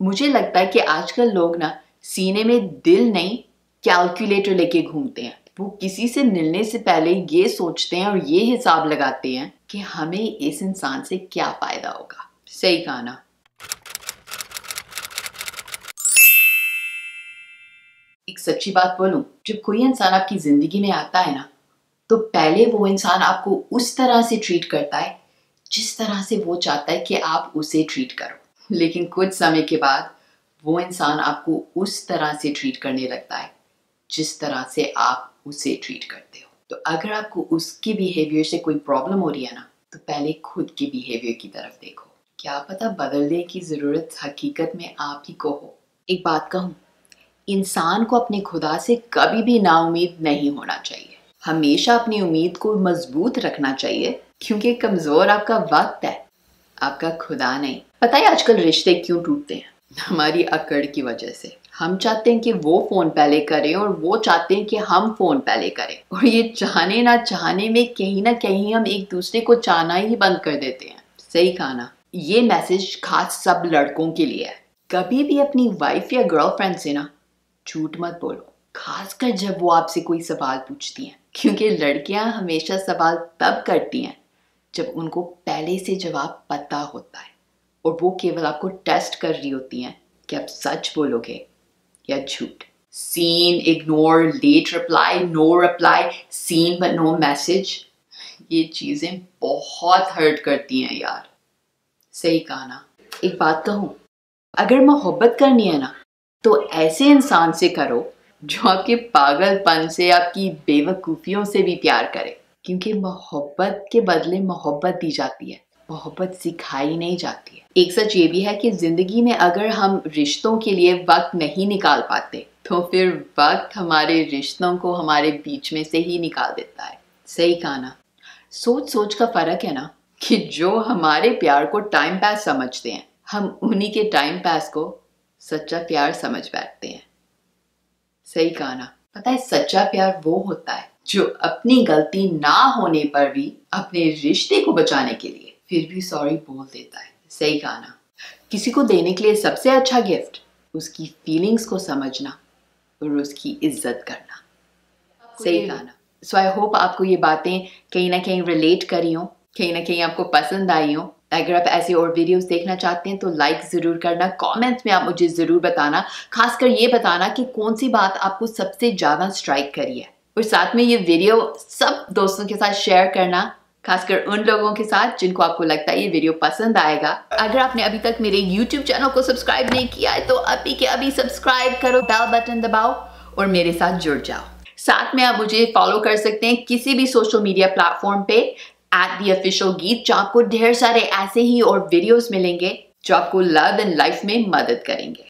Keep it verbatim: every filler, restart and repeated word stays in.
मुझे लगता है कि आजकल लोग ना सीने में दिल नहीं कैलकुलेटर लेके घूमते हैं। वो किसी से मिलने से पहले ये सोचते हैं और ये हिसाब लगाते हैं कि हमें इस इंसान से क्या फायदा होगा। सही कहा ना? एक सच्ची बात बोलूं, जब कोई इंसान आपकी जिंदगी में आता है ना, तो पहले वो इंसान आपको उस तरह से ट्रीट करता है जिस तरह से वो चाहता है कि आप उसे ट्रीट करो। लेकिन कुछ समय के बाद वो इंसान आपको उस तरह से ट्रीट करने लगता है जिस तरह से आप उसे ट्रीट करते हो। तो अगर आपको उसके बिहेवियर से कोई प्रॉब्लम हो रही है ना, तो पहले खुद के बिहेवियर की तरफ देखो। क्या पता बदलने की जरूरत हकीकत में आप ही को हो। एक बात कहूँ, इंसान को अपने खुदा से कभी भी नाउम्मीद नहीं होना चाहिए। हमेशा अपनी उम्मीद को मजबूत रखना चाहिए, क्योंकि कमजोर आपका वक्त है, आपका खुदा नहीं। पता है आजकल रिश्ते क्यों टूटते हैं? हमारी अकड़ की वजह से। हम चाहते हैं कि वो फोन पहले करें और वो चाहते हैं कि हम फोन पहले करें, और ये चाहने ना चाहने में कहीं ना कहीं हम एक दूसरे को चाहना ही बंद कर देते हैं। सही कहा ना? ये मैसेज खास सब लड़कों के लिए है। कभी भी अपनी वाइफ या गर्लफ्रेंड से ना झूठ मत बोलो, खासकर जब वो आपसे कोई सवाल पूछती हैं, क्योंकि लड़कियां हमेशा सवाल तब करती हैं जब उनको पहले से जवाब पता होता है और वो केवल आपको टेस्ट कर रही होती हैं कि आप सच बोलोगे या झूठ। Seen, ignore, late reply, no reply, seen but no message, ये चीजें बहुत हर्ट करती हैं यार। सही कहा ना? एक बात कहूं, अगर मोहब्बत करनी है ना, तो ऐसे इंसान से करो जो आपके पागलपन से, आपकी बेवकूफियों से भी प्यार करे, क्योंकि मोहब्बत के बदले मोहब्बत दी जाती है, मोहब्बत सिखाई नहीं जाती है। एक सच ये भी है कि जिंदगी में अगर हम रिश्तों के लिए वक्त नहीं निकाल पाते, तो फिर वक्त हमारे रिश्तों को हमारे बीच में से ही निकाल देता है। सही कहा ना? सोच सोच का फर्क है ना, कि जो हमारे प्यार को टाइम पास समझते हैं, हम उन्हीं के टाइम पास को सच्चा प्यार समझ बैठते हैं। सही कहा ना? पता है सच्चा प्यार वो होता है जो अपनी गलती ना होने पर भी अपने रिश्ते को बचाने के लिए फिर भी सॉरी बोल देता है। सही कहा ना? किसी को देने के लिए सबसे अच्छा गिफ्ट उसकी फीलिंग्स को समझना और उसकी इज्जत करना। सही कहा ना? सो आई होप आपको ये बातें कहीं ना कहीं रिलेट करी हो, कहीं ना कहीं आपको पसंद आई हो। अगर आप ऐसे और वीडियोस देखना चाहते हैं तो लाइक ज़रूर करना, कमेंट्स में आप मुझे ज़रूर बताना, खासकर ये बताना कि कौन सी बात आपको सबसे ज़्यादा स्ट्राइक करी है। और साथ में ये वीडियो सब दोस्तों के साथ शेयर करना, खासकर उन लोगों के साथ जिनको आपको लगता है ये वीडियो पसंद आएगा। अगर आपने अभी तक मेरे यूट्यूब चैनल को सब्सक्राइब नहीं किया है तो अभी के अभी सब्सक्राइब करो, बेल बटन दबाओ और मेरे साथ जुड़ जाओ। साथ में आप मुझे फॉलो कर सकते हैं किसी भी सोशल मीडिया प्लेटफॉर्म पे एट दी ऑफिशियल गीत, जहाँ आपको ढेर सारे ऐसे ही और वीडियोस मिलेंगे जो आपको लव एंड लाइफ में मदद करेंगे।